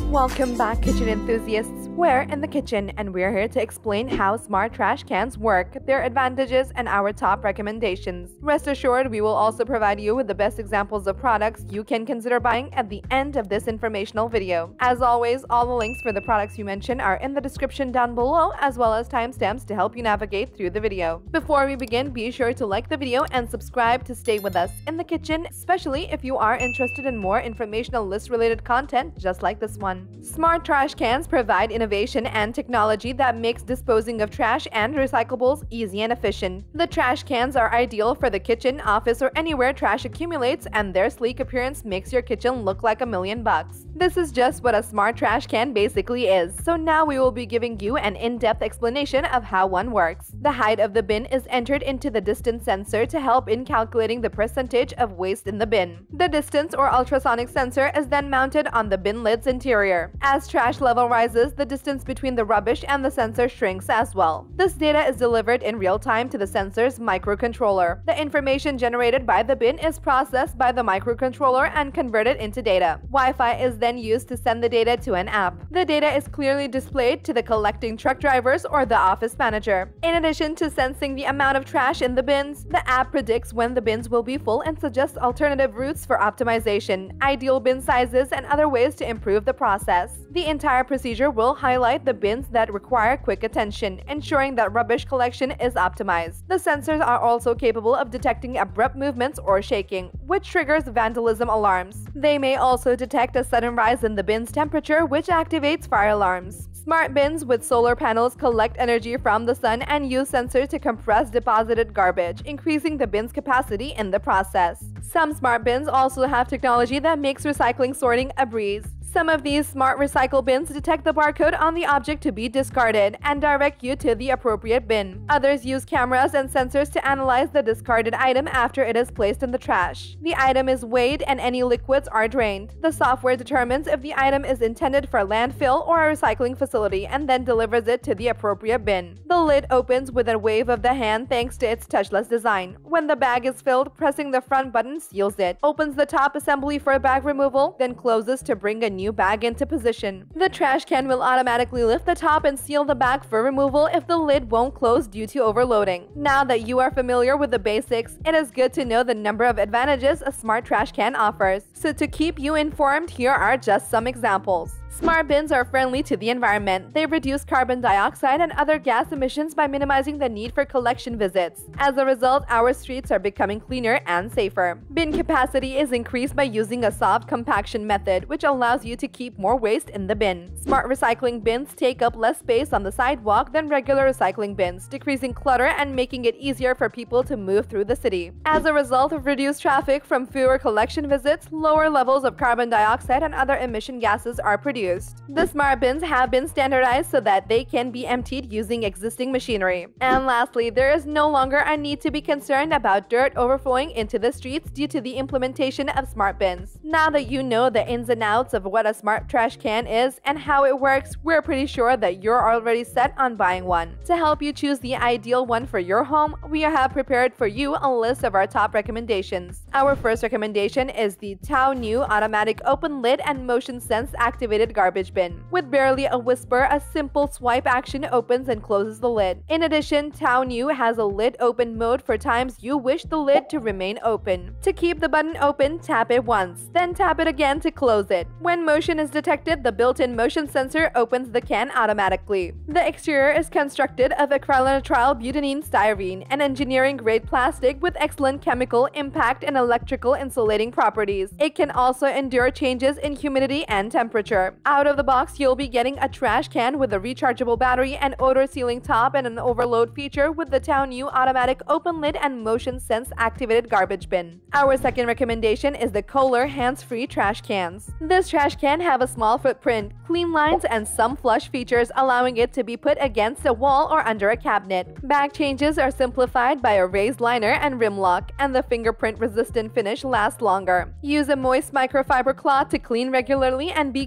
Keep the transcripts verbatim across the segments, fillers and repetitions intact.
Welcome back, kitchen enthusiasts. We're in the kitchen and we're here to explain how smart trash cans work, their advantages, and our top recommendations. Rest assured, we will also provide you with the best examples of products you can consider buying at the end of this informational video. As always, all the links for the products you mention are in the description down below, as well as timestamps to help you navigate through the video. Before we begin, be sure to like the video and subscribe to stay with us in the kitchen, especially if you are interested in more informational list-related content just like this one. Smart trash cans provide innovation and technology that makes disposing of trash and recyclables easy and efficient. The trash cans are ideal for the kitchen, office, or anywhere trash accumulates, and their sleek appearance makes your kitchen look like a million bucks. This is just what a smart trash can basically is, so now we will be giving you an in-depth explanation of how one works. The height of the bin is entered into the distance sensor to help in calculating the percentage of waste in the bin. The distance or ultrasonic sensor is then mounted on the bin lid's interior. As trash level rises, the distance between the rubbish and the sensor shrinks as well. This data is delivered in real time to the sensor's microcontroller. The information generated by the bin is processed by the microcontroller and converted into data. Wi-Fi is then used to send the data to an app. The data is clearly displayed to the collecting truck drivers or the office manager. In addition to sensing the amount of trash in the bins, the app predicts when the bins will be full and suggests alternative routes for optimization, ideal bin sizes, and other ways to improve the process. The entire procedure will highlight the bins that require quick attention, ensuring that rubbish collection is optimized. The sensors are also capable of detecting abrupt movements or shaking, which triggers vandalism alarms. They may also detect a sudden rise in the bin's temperature, which activates fire alarms. Smart bins with solar panels collect energy from the sun and use sensors to compress deposited garbage, increasing the bin's capacity in the process. Some smart bins also have technology that makes recycling sorting a breeze. Some of these smart recycle bins detect the barcode on the object to be discarded and direct you to the appropriate bin. Others use cameras and sensors to analyze the discarded item after it is placed in the trash. The item is weighed and any liquids are drained. The software determines if the item is intended for landfill or a recycling facility and then delivers it to the appropriate bin. The lid opens with a wave of the hand thanks to its touchless design. When the bag is filled, pressing the front button seals it, opens the top assembly for bag removal, then closes to bring a new bag into position. The trash can will automatically lift the top and seal the bag for removal if the lid won't close due to overloading. Now that you are familiar with the basics, it is good to know the number of advantages a smart trash can offers. So to keep you informed, here are just some examples. Smart bins are friendly to the environment. They reduce carbon dioxide and other gas emissions by minimizing the need for collection visits. As a result, our streets are becoming cleaner and safer. Bin capacity is increased by using a soft compaction method, which allows you to keep more waste in the bin. Smart recycling bins take up less space on the sidewalk than regular recycling bins, decreasing clutter and making it easier for people to move through the city. As a result of reduced traffic from fewer collection visits, lower levels of carbon dioxide and other emission gases are produced. The smart bins have been standardized so that they can be emptied using existing machinery. And lastly, there is no longer a need to be concerned about dirt overflowing into the streets due to the implementation of smart bins. Now that you know the ins and outs of what a smart trash can is and how it works, we're pretty sure that you're already set on buying one. To help you choose the ideal one for your home, we have prepared for you a list of our top recommendations. Our first recommendation is the Tao-New Automatic Open Lid and Motion Sense Activated Garbage Bin. With barely a whisper, a simple swipe action opens and closes the lid. In addition, Tao-New has a lid open mode for times you wish the lid to remain open. To keep the button open, tap it once, then tap it again to close it. When motion is detected, the built-in motion sensor opens the can automatically. The exterior is constructed of acrylonitrile butadiene styrene, an engineering-grade plastic with excellent chemical, impact, and electrical insulating properties. It can also endure changes in humidity and temperature. Out of the box, you'll be getting a trash can with a rechargeable battery, an odor-sealing top, and an overload feature with the Tao-New Automatic Open Lid and Motion Sense Activated Garbage Bin. Our second recommendation is the Kohler Hands-Free Trash Cans. This trash can have a small footprint, clean lines, and some flush features, allowing it to be put against a wall or under a cabinet. Bag changes are simplified by a raised liner and rim lock, and the fingerprint-resistant finish lasts longer. Use a moist microfiber cloth to clean regularly and be careful not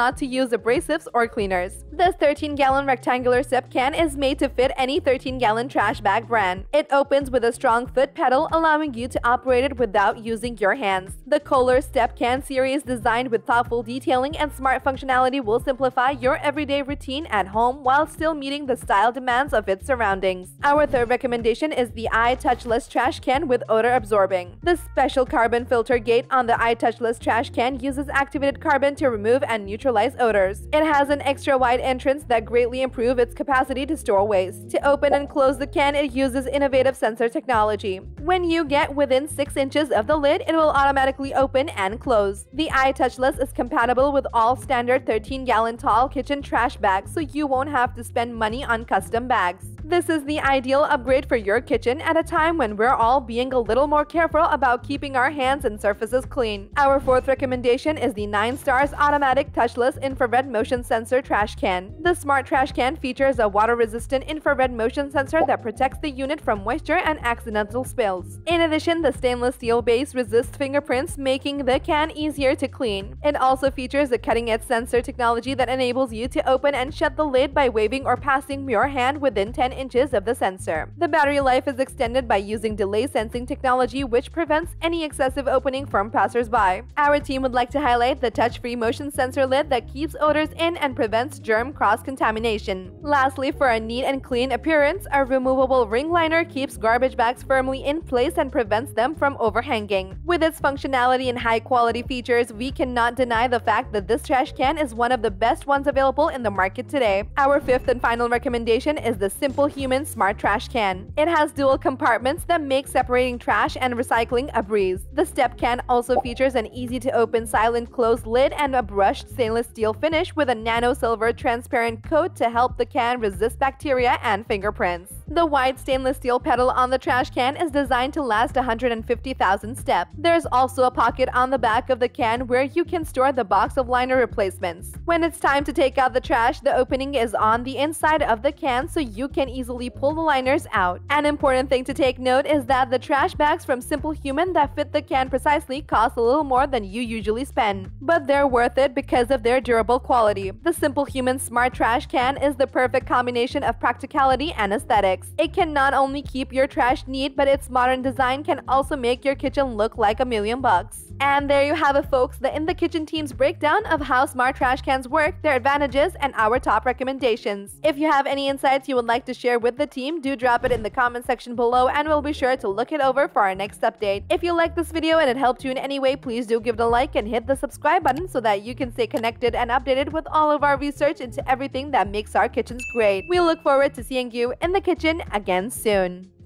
not to use abrasives or cleaners. This thirteen gallon rectangular step can is made to fit any thirteen gallon trash bag brand. It opens with a strong foot pedal, allowing you to operate it without using your hands. The Kohler Step Can series, designed with thoughtful detailing and smart functionality, will simplify your everyday routine at home while still meeting the style demands of its surroundings. Our third recommendation is the iTouchless Trash Can with odor absorbing. The special carbon filter gate on the iTouchless Trash Can uses activated carbon to remove and neutralize odors. It has an extra wide entrance that greatly improves its capacity to store waste. To open and close the can, it uses innovative sensor technology. When you get within six inches of the lid, it will automatically open and close. The iTouchless is compatible with all standard thirteen gallon tall kitchen trash bags, so you won't have to spend money on custom bags. This is the ideal upgrade for your kitchen at a time when we're all being a little more careful about keeping our hands and surfaces clean. Our fourth recommendation is the nine stars Automatic Touchless Infrared Motion Sensor Trash Can. The smart trash can features a water-resistant infrared motion sensor that protects the unit from moisture and accidental spills. In addition, the stainless steel base resists fingerprints, making the can easier to clean. It also features a cutting-edge sensor technology that enables you to open and shut the lid by waving or passing your hand within ten inches of the sensor. The battery life is extended by using delay sensing technology, which prevents any excessive opening from passers-by. Our team would like to highlight the touch-free motion sensor lid that keeps odors in and prevents germ cross-contamination. Lastly, for a neat and clean appearance, our removable ring liner keeps garbage bags firmly in place and prevents them from overhanging. With its functionality and high-quality features, we cannot deny the fact that this trash can is one of the best ones available in the market today. Our fifth and final recommendation is the Simple Human Smart Trash Can. It has dual compartments that make separating trash and recycling a breeze. The step can also features an easy-to-open silent close lid and a brushed stainless steel finish with a nano silver transparent coat to help the can resist bacteria and fingerprints. The wide stainless steel pedal on the trash can is designed to last one hundred fifty thousand steps. There's also a pocket on the back of the can where you can store the box of liner replacements. When it's time to take out the trash, the opening is on the inside of the can, so you can easily pull the liners out. An important thing to take note is that the trash bags from Simple Human that fit the can precisely cost a little more than you usually spend, but they're worth it because of their durable quality. The Simple Human Smart Trash Can is the perfect combination of practicality and aesthetics. It can not only keep your trash neat, but its modern design can also make your kitchen look like a million bucks. And there you have it, folks, the In the Kitchen team's breakdown of how smart trash cans work, their advantages, and our top recommendations. If you have any insights you would like to share with the team, do drop it in the comment section below and we'll be sure to look it over for our next update. If you liked this video and it helped you in any way, please do give it a like and hit the subscribe button so that you can stay connected and updated with all of our research into everything that makes our kitchens great. We look forward to seeing you in the kitchen again soon.